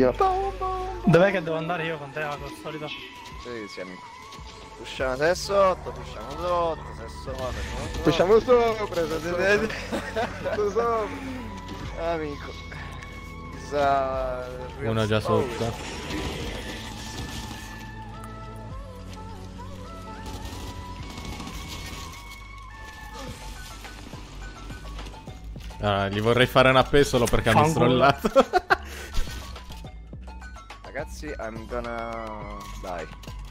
Oddio. Dov'è che devo andare io con te, al solito? Sì, amico. Pusciamo 6 sotto, pusciamo sotto, 6 sotto. Pusciamo sopra, sopra. Amico. Chissà... Uno già sotto. Ah, gli vorrei fare un AP solo perché mi ha strollato. Ragazzi, I'm gonna... Dai.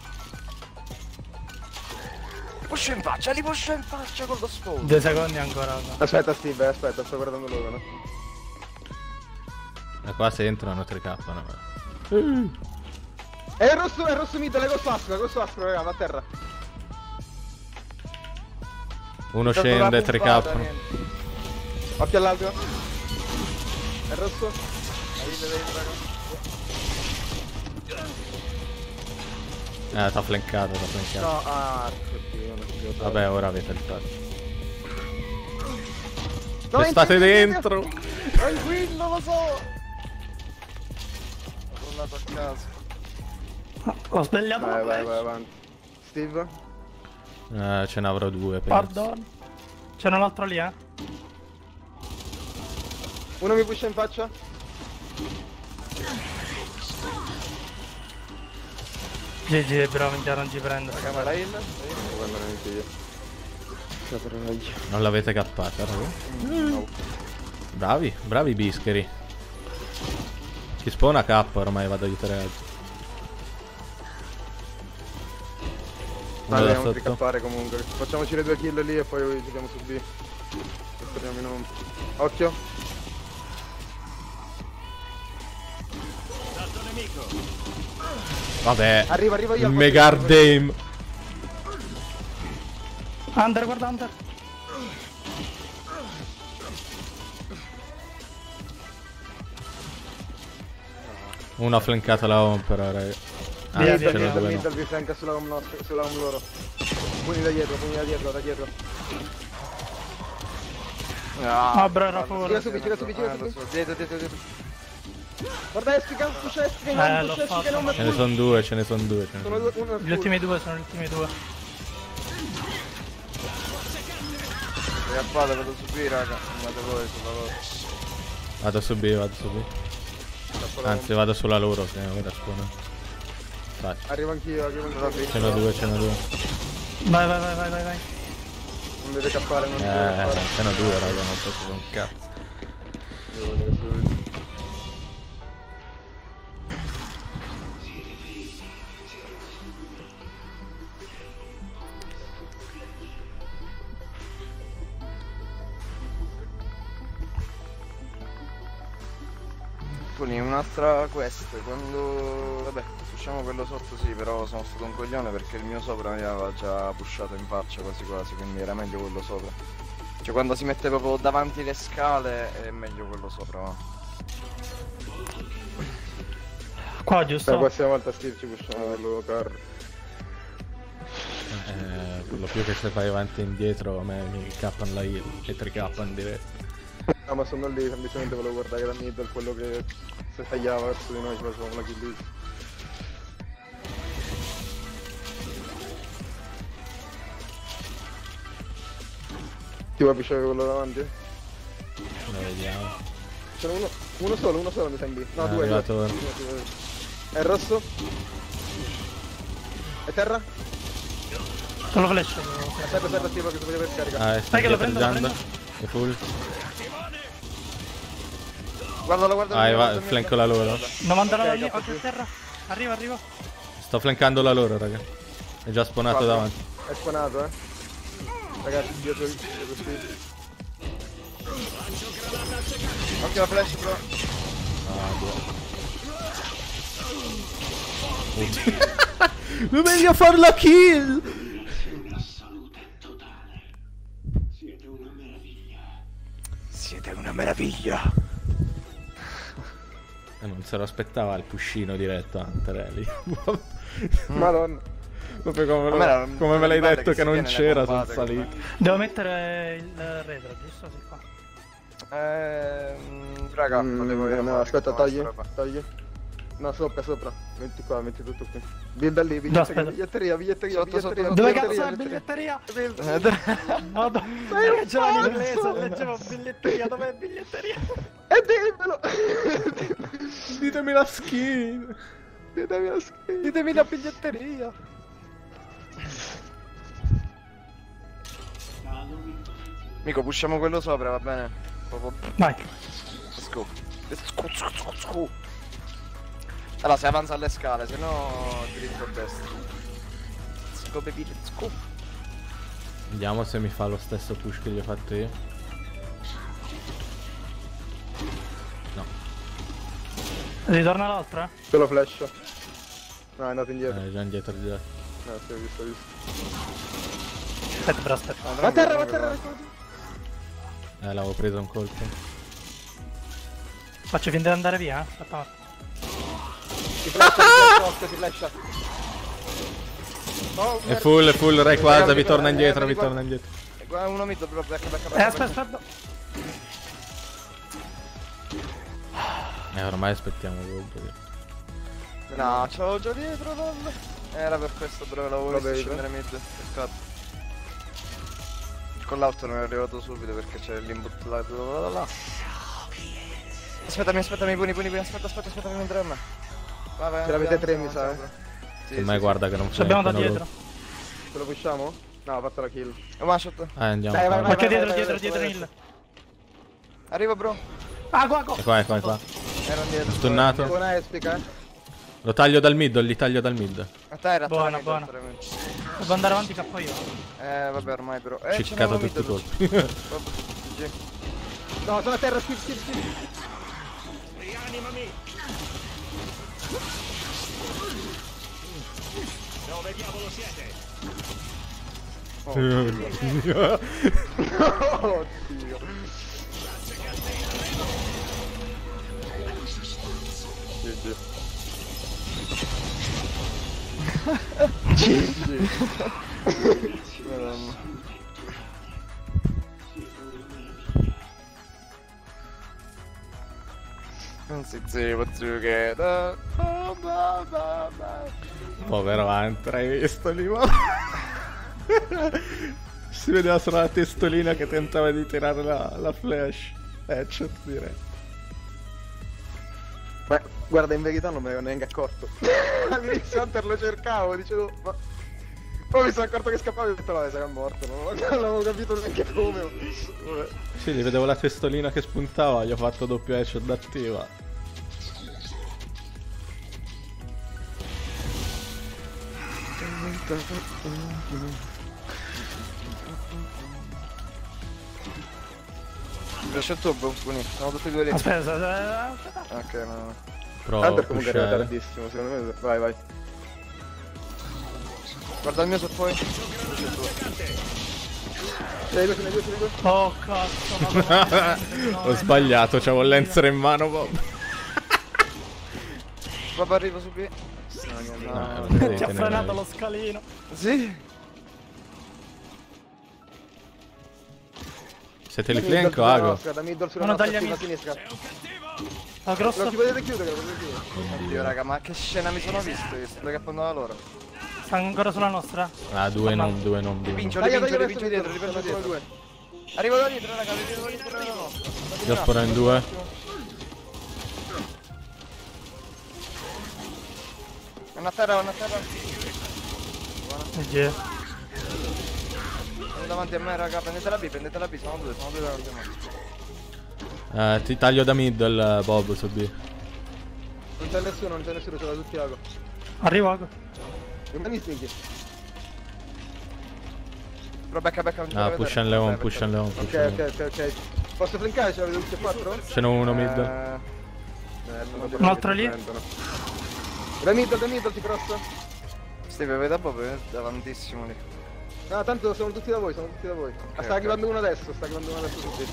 Li puscio in faccia con lo sfondo. 2 secondi ancora. Aspetta Steve, aspetta, sto guardando loro, no? E qua se entrano 3k, no? È il rosso mid, l'agosto aspro, raga, va a terra. Uno scende, 3k. Occhio all'altro. È il rosso. T'ha flancato, No, Vabbè, ora avete il touch. No, State dentro! Tranquillo, lo so! Ho rollato a caso. Ho svegliato. Vai, avanti. Steve? Ce ne avrò 2, penso. Pardon. C'è un altro lì, Uno mi pusha in faccia. GG, però minchia non ci prendo. Camera in. Guarda, neanche io. Non l'avete cappata, raga? No. Bravi bischeri. Chi spawna K ormai vado a aiutare altri. Uno da Dobbiamo sotto. ricappare comunque. Facciamoci le 2 kill lì e poi giochiamo su B. E speriamo in home. Occhio. Vabbè. Arriva io. Il Megardame. Under, guarda Under. Uno ha flancato la home però, raga. Ah, Via, ce via, ne via, due no. Vi flanca sulla home loro. Pugni da dietro, da dietro. Ah, bro, era fuori. Gira subito. Dietro. Guarda Espica, pusha Espica, l'ho fatto. Ce ne sono due. Sono uno Gli ultimi due sono gli ultimi due. Ricappate, vado su B, raga. Andate voi sulla loro. Vado su B. Anzi, vado sulla loro, che ora spawna. Faccio. Arrivo anch'io. Ce n'ho due. Vai. Non deve cappare, non deve cappare. Ce n'ho due, raga, non posso fare un cazzo. Poi un'altra quest, quando... Vabbè, pushiamo quello sotto sì, però sono stato un coglione perché il mio sopra mi aveva già pushato in faccia quasi, quindi era meglio quello sopra. Cioè quando si mette proprio davanti le scale è meglio quello sopra, no? Qua giusto? La prossima volta Steve ci pushiamo quello carro. Quello più che se fai avanti e indietro a me mi cappano la heal e 3k in diretto. No, ma sono lì, semplicemente volevo guardare da middle quello che se tagliava verso di noi ci facevamo la kill lì. Ti vuoi pisciare quello davanti? Lo vediamo. C'era uno solo mi sembri. No, È due. arrivato ora. È il rosso? È terra? Solo flash. Aspetta Steve che si vede per scarica. Sta che lo prendo, dietreggiando. È full. Guardalo. Va, flanco la loro. 90 la lì, occhio a terra. Arriva. Sto flancando la loro, raga. È già spawnato davanti. È spawnato, Ragazzi, dietro Steve. Occhio la flash, bro. Non meglio far la kill! Siete una meraviglia. Non se lo aspettava il pushino diretto Antarelli. Madonna. Proprio come me l'hai detto che non c'era, sono salito. Devo mettere il retro, giusto? Sì, qua. Raga, No, aspetta, togli. No, sopra. Metti qua, metti tutto qui. Builda lì, No, aspetta. biglietteria. Sotto. Dove cazzo è biglietteria? No, leggevo in inglese, leggevo biglietteria, dov'è biglietteria? E dimmelo! Ditemi la skin. Ditemi la biglietteria. Mico, pushiamo quello sopra, va bene? Vai. Let's go. Let's go. Allora, se avanza alle scale, se no diritto a destra. Let's go baby, let's go. Vediamo se mi fa lo stesso push che gli ho fatto io. No. Ritorna l'altra? Solo flash. No, è andato indietro. Già indietro già. No, sì, ho visto. Aspetta, però aspetta. Va a terra. L'avevo preso un colpo. Faccio finta di andare via, aspetta. Ti flasha. Oh, È full, Rayquaza, vi torna indietro. Guarda, uno mid, bro, back. Aspetta. Ormai aspettiamo colpo. No, c'avevo già dietro, lol. Era per questo, bro, l'avevo visto scendere mid. Peccato. Con l'auto non è arrivato subito perché c'è l'input là. Aspettami, puni, aspetta, mi entra a me. Vai, ce l'avete 3 mi sa. Sì, Ormai guarda che non Ci fa. abbiamo da dietro. Ce lo pushiamo? No, ho fatto la kill. One shot. Andiamo. Dai, vai. Occhio dietro il. Arriva, bro. Ah, qua. È qua. Era dietro. Stunnato. Buona espica. Lo taglio dal mid, li taglio dal mid. A te era Buona. Devo andare avanti capo io. Vabbè, ormai però. Ciccato tutti i colpi. No, sono a terra, skip. Dove diavolo siete? Oddio. GG. Madonna. Non si può giocare. Povero Hunter, hai visto lì? Si vedeva solo la testolina che tentava di tirare la flash. Headshot direi. Ma guarda, in verità non me ne ero neanche accorto. All'inizio Hunter lo cercavo, dicevo, ma... Poi mi sono accorto che scappava e ho detto, vabbè, sarà morto, non avevo capito neanche come. Vabbè. Sì, gli vedevo la testolina che spuntava, gli ho fatto doppio headshot d'attiva. Lascia il tuo puni, siamo tutti due lì. Aspetta. Ok, no. Provo a Hunter comunque era pushare. tardissimo, secondo me. Vai. Guarda il mio se puoi. Ce ne due. Oh cazzo, Ho sbagliato, c'avevo il lancer in mano, Bob. Papà arriva su B. No, Ti ha frenato lo scalino. Sì. Siete lì fianco, Ago? Da middle sulla Uno nostra, taglia sulla mid. sinistra. La grossa. Non ti potete chiudere, Oddio, raga, ma che scena mi sono visto? Io sto cappando da loro. Sta ancora sulla nostra. Ah, due non. Ripincio dietro. Arrivo da dietro, raga, arrivo da dietro. Diaspora in due. Una terra. GG. Sono davanti a me, raga, prendete la B, sono due davanti a me. Ti taglio da middle, Bob, su B. Non c'è nessuno, ce l'ha tutti Ago. Arrivo, Ago. Rimani stinchi. Però becca. Ah, push and Leon. Ok. Posso flankare? Ce l'avete tutti e 4? Ce n'è uno mid. Un altro lì? Da middle, ti crosso. Steve, vedi proprio davantissimo lì. No, tanto sono tutti da voi. Sta arrivando uno adesso, su B.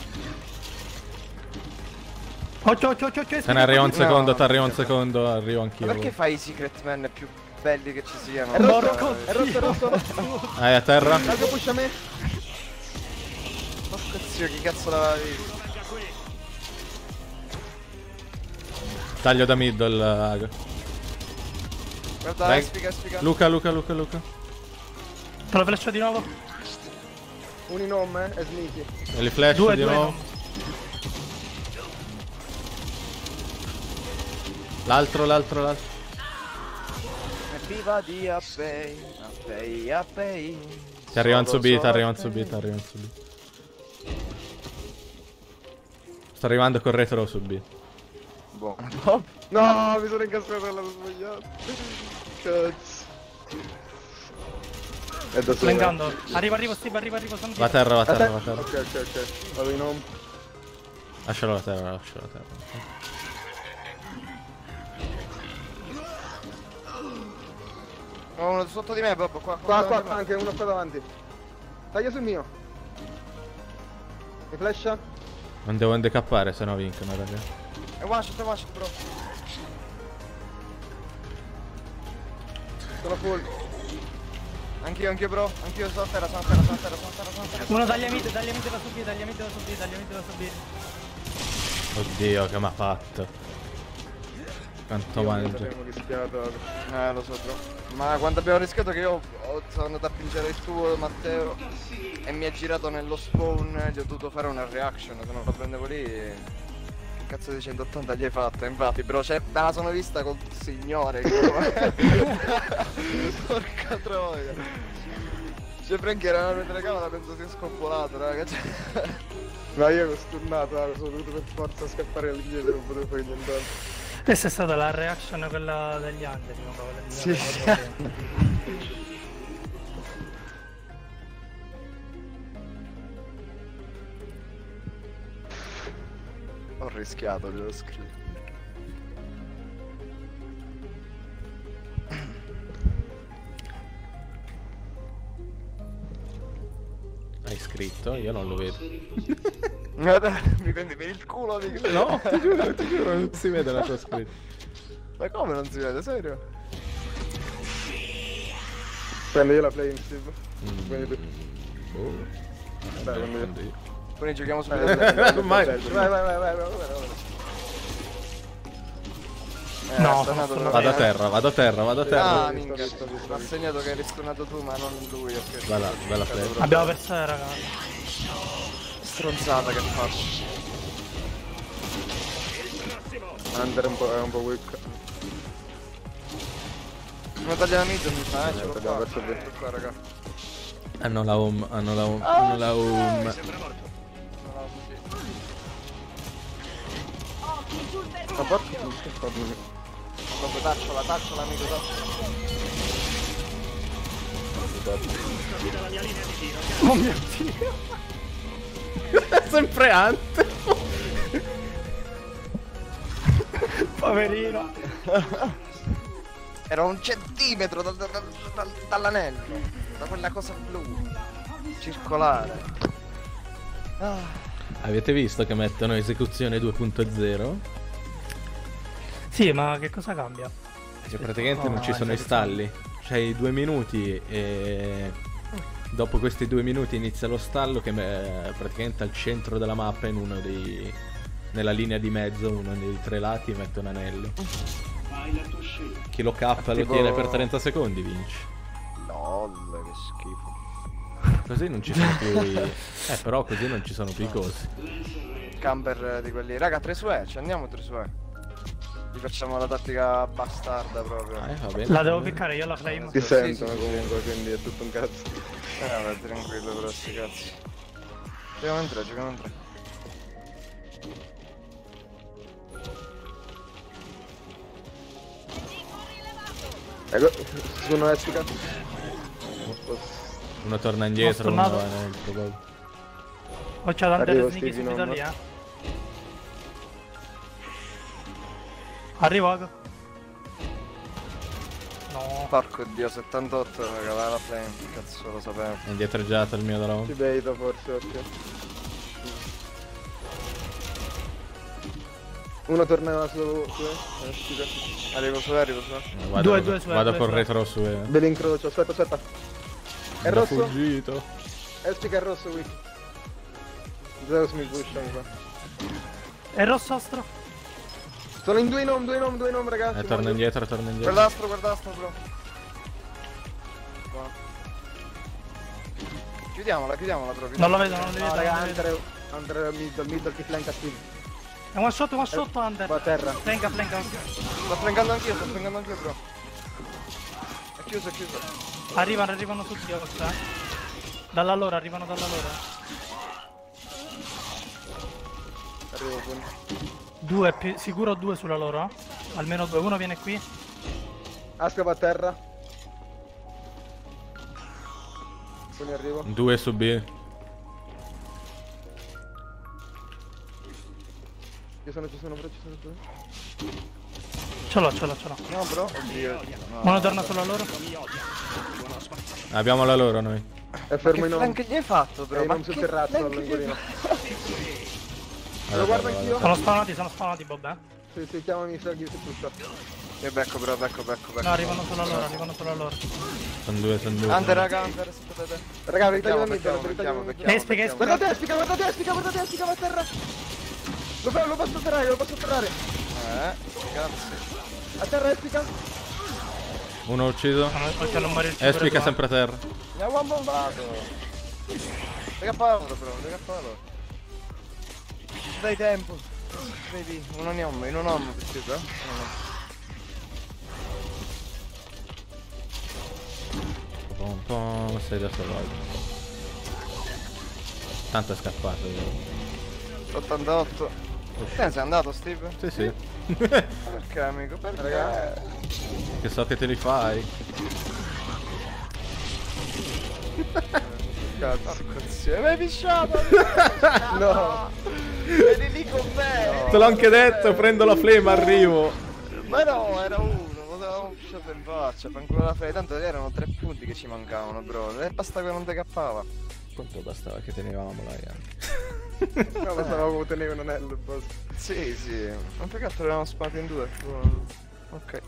Occhio. Se ne arriva un secondo, arrivo anch'io. Ma perché fai i secret man più belli che ci siano? È rosso. Ah, è a terra? Ago pusha me. Porca zio, che cazzo l'aveva visto? Taglio da middle, Aga. Guarda, Dai. spiga. Luca. Te lo flascio di nuovo. Un in home, e sneaky. E li flash Due, di due, nuovo. no. L'altro. Evviva di Appei. Ti arrivano su B, Solo Sto arrivando col retro su B. Buono. No, mi sono incastrato e l'avevo sbagliato. Cazzo. È da solo. Flangando. Arrivo, Steve, arrivo, sono Va a terra. Ok. Vado in home. Lascialo la terra. Ho uno sotto di me, Bob, qua. Qua, anche uno qua davanti. Taglia sul mio. Mi flasha? Non devo handicappare, se no vincono, raga. E one shot, bro. Sono full. Anch'io, bro. Anch'io sono a terra. Uno taglia mid da subire. Oddio, che m'ha fatto. Quanto mangia. Abbiamo rischiato. Lo so, bro. Ma quando abbiamo rischiato che io sono andato a pingere il tuo, Matteo, e mi ha girato nello spawn, gli ho dovuto fare una reaction, se non lo prendevo lì... Che cazzo di 180 gli hai fatta? Infatti, bro, me la sono vista col signore. Porca troia. Cioè, Frank era una telecamera, penso sia scoppolato, raga. Ma io ero stunnato, sono dovuto per forza scappare all'indietro, non potevo fare nient'altro. Questa è stata la reaction quella degli under, no? Sì. Ho rischiato, glielo scrivo. Hai scritto? Io non lo vedo. Guarda, mi prendi per il culo, amico. No, ti giuro, non si vede la tua scritta. Ma come non si vede, serio? Prendo io la play in Steve. Quindi tu. Dai, prendo io. Quindi giochiamo su Vai. No, Vado a terra. Ah, Visto, minchia. visto. Mi ha segnato che hai ristornato tu, ma non lui. Ok. Bella play. abbiamo perso, raga. Stronzata che faccio. Under è un po' weak. Una taglia la mid mi fa, ce l'ho Abbiamo qua. perso B. Ecco qua, raga. Hanno la home. Sembra morto. Ma porca. Proprio tacciola, amico, Qui dalla mia linea di tiro. Oh mio Dio. Sempre Ante. Poverino. Era 1 centimetro dall'anello. Da quella cosa blu. Circolare. Avete visto che mettono esecuzione 2.0? Sì, ma che cosa cambia? Che praticamente non ci sono i stalli. C'hai 2 minuti e dopo questi 2 minuti inizia lo stallo che praticamente al centro della mappa nella linea di mezzo, uno dei 3 lati mette un anello. Chi lo cappa lo Tipo... tiene per 30 secondi vince. Lol, che schifo. Così non ci sono più però così non ci sono più i cosi. Camper di quelli. Raga, 3 su E, ci andiamo 3 su E. Gli facciamo la tattica bastarda proprio. Va bene. La devo piccare io la flame. Si Sì, sentono sì, comunque, quindi è tutto un cazzo. Vabbè, tranquillo però sti cazzi. Giochiamo in 3. Ecco, sono espica. Uno torna indietro, Ho uno stunnato. va dentro. Poi. Ho c'ha Arrivo, tante sneaky Stevie, subito non- lì, Arrivo, Aga. No. Porco dio, 78, raga, va la flame, cazzo lo sapevo. È indietreggiato il mio Ci drone. baita forse, ok. Uno torna su espica. Arrivo su E. Vado, Due su vado due col su retro su. Ve l'incrocio, aspetta. È Sono rosso? fuggito. Espica è rosso qui. Zeus mi pusha, mi fa. È rossostro. Sono in 2 in home, ragazzi. Torna indietro, torna indietro. Guardastro, bro. Qua. Chiudiamola, però. Non lo vedo, non lo vedo. No, raga, Under middle che flanca Steve. È one shot, Under. Va a terra. Flanca. Sto flankando anch'io, bro. È chiuso. Arrivano tutti oltre, Dalla loro, arrivano dalla loro. Arrivo con... Sicuro 2 sulla loro? Almeno 2, uno viene qui. Asca va a terra. Poi arrivo. 2 su B. Ci sono 2. Ce l'ho. No, bro. Oddio. No. Uno torna sulla loro. Abbiamo la loro noi. È fermo in home. Che gli hai fatto, bro? È in home sul terrazzo all'angolino. Lo guardo anch'io. Sono spawnati, Bob, Sì, chiamami Sergio se pusha. Io becco. No, arrivano solo loro. Sono due. Under, raga, se potete. Raga, Becchiamo. Espica. Guardate Espica va a terra. Lo posso atterrare. Cazzo. A terra Espica. Uno ucciso. Non muore il Espica sempre a terra. Mi ha bombato. Lega paolo. Dai tempo. Vedi, uno ne ho, in un home, vestito, Sei da solo. Tanto è scappato. 88. Te sei andato, Steve? Sì. Perché, amico? Perché? Raga. Che so che te li fai. Cazzo, mi hai pisciato! No. Eri lì con me! Te l'ho anche detto, prendo la flema, arrivo. Ma no, era uno, lo avevamo pisciato in faccia, ancora la fai, tanto erano 3 punti che ci mancavano, bro. E basta che non te cappava. Quanto bastava che tenevamo la anche. No, pensavo tenere un anello, boss. Sì, non più che altro eravamo spati in 2. Ok.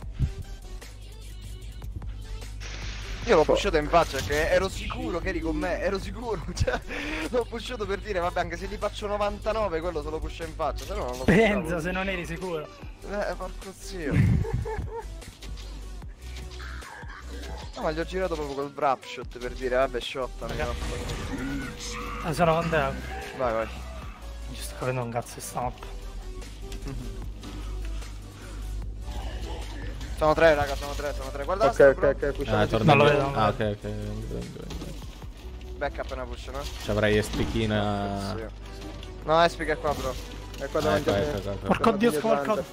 Io l'ho pushato in faccia perché ero sicuro che eri con me, cioè l'ho pushato per dire vabbè anche se gli faccio 99 quello se lo pusha in faccia, se no non lo pensa se non eri sicuro. Porco zio. No ma gli ho girato proprio col wrap shot per dire vabbè shottami. Sono con te. Vai. Non ci sto capendo un cazzo di stamp. Sono 3 raga, sono 3. Guarda Ok, Ah, non lo vedo. ok. Back appena push, no? Ci avrai espichina. No, espica è qua bro. È qua davanti a me. Porco dio, scavalcato.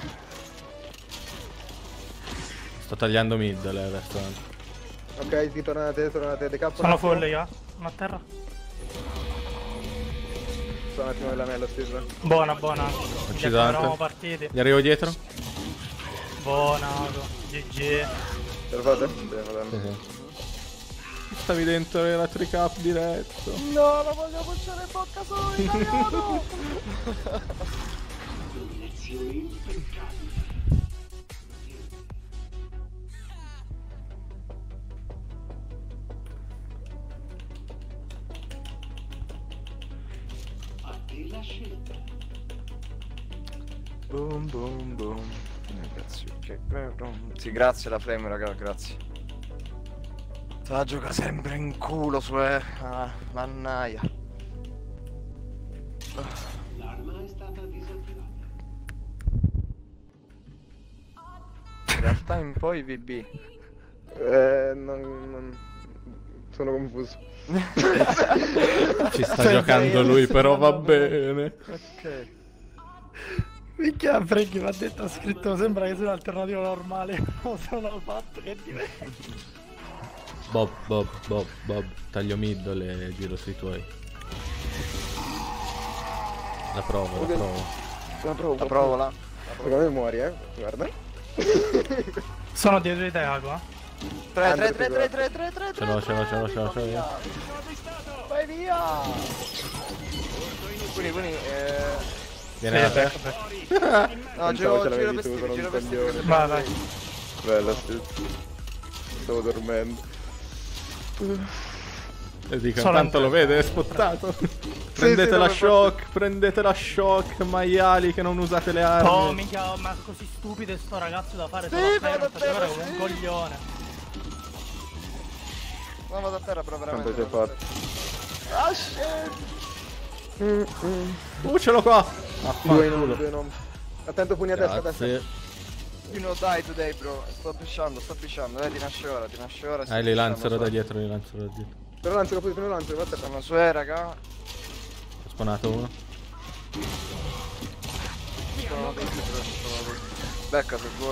Sto tagliando mid adesso. Ok, sì, tornate, decappo. Sono full io, sono a terra. Sto un attimo nell'anello, Steve. Buona. Ucciso Eravamo anche. partiti. Gli arrivo dietro? Buona, GG. Ce lo fate? Sì. Stavi dentro la tricap diretto. No, lo voglio pushare in bocca solo in italiano. Boom. Ragazzi, ok. Sì, grazie la flame, raga, grazie. Se la gioca sempre in culo su mannaia. L'arma è stata disattivata. In realtà in poi VB. Non... Sono confuso. Ci sta giocando lui, però va bene. Ok. Minchia, Franky mi ha detto, ha scritto, sembra che sia un'alternativa normale. Non l'ho fatto, che diverso. Bob, taglio mid e giro sui tuoi. La provo. La provo là. Secondo me muori, guarda. Sono dietro di te, Aqua. 3. Ce l'ho io. Vai via! Quindi, Viene da te. no, giro per Steve. Vai. Bella, Steve. Stavo dormendo. E dico, Solo intanto un- lo vede, è spottato. Prendete la shock, prendete la shock, maiali che non usate le armi. Oh, mica, ma così stupido è sto ragazzo da fare solo a vado a terra, come un sì. coglione. No, vado a terra però veramente. Quanto sei forte. Ah, shit. Ce l'ho qua. Due in uno, due in uno. Attento pugni a destra, a destra. Grazie. You know die today, bro. Sto pushando. Ti nasce ora, sì, Li lanciano siamo da su. dietro, li lanciano da dietro. Però lancialo poi, prima lancialo, guarda. Sono su, raga. Ho spawnato uno. Sono dietro. Becca se vuoi.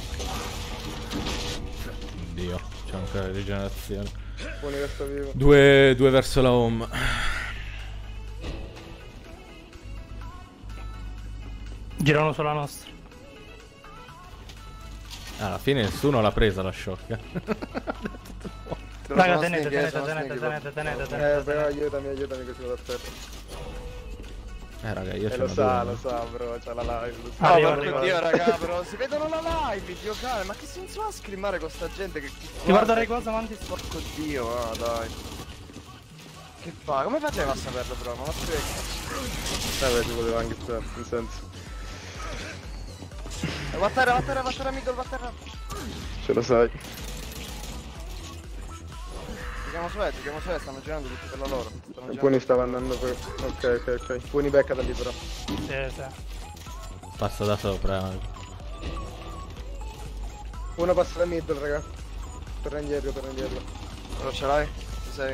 Oddio, c'è ancora la rigenerazione. Pugni che sta vivo. Due verso la home. Girano sulla nostra. Alla fine nessuno l'ha presa la shock. Raga, Sono tenete, sneaky, tenete, sono tenete, sneaky, tenete, tenete, Però tenete. aiutami così vado a terra. Raga, io Lo sono sa, bro, c'ha la live. Lo sa. No, Arriva, porco arriva. Dio, raga, però si vedono la live, Dio cane, ma che senso ha scrimmare con sta gente che... Ti guardo Rayquaza, avanti. Porco Dio, ah, dai. Che fa? Come faceva a saperlo, però? Ma spiega. Beh, ci voleva anche stare, in senso. Va a terra, middle, va a terra. Ce lo sai. Giochiamo su, stanno girando tutti per la loro. Il Puni stava andando per... Ok. Puni becca da lì però. Sì, sì. Passa da sopra. Uno passa da middle, raga. Torna indietro. Però ce l'hai? Ci sei?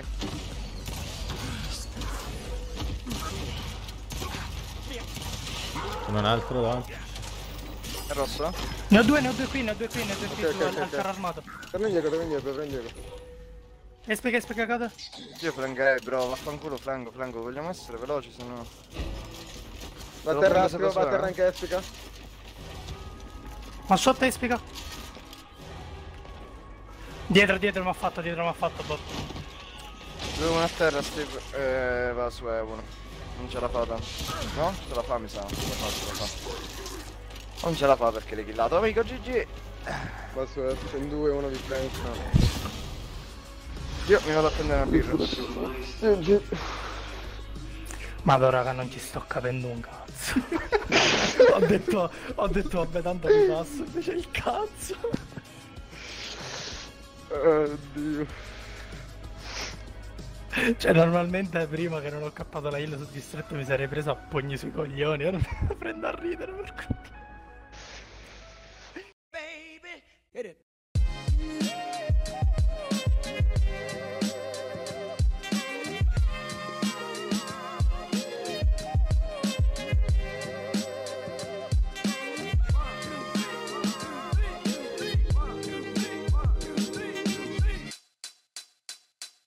Un altro davanti. È rosso? Ne ho due qui, Ok, al carro armato. Torna indietro. Spiega cade. Io flangerei, bro, vaffanculo, flango, vogliamo essere veloci, se no... Va a Devo terra, prendere Aspio, va a sopra, terra anche Espica. Ma sotto spiega. Dietro mi ha fatto, bot. Due uno a terra, Steve, va su uno. Non ce la fa tanto. No? Ce la fa, mi sa. Ce la fa. Non ce la fa perché l'hai killato, amico, GG. Va su Espica, in due, uno vi prende. Io mi vado a prendere una birra. Ma raga, non ci sto capendo un cazzo. ho detto vabbè tanto mi passo, invece il cazzo. Oddio. Cioè normalmente prima che non ho cappato la heal su distretto mi sarei preso a pugni sui coglioni, ora mi prendo a ridere per questo.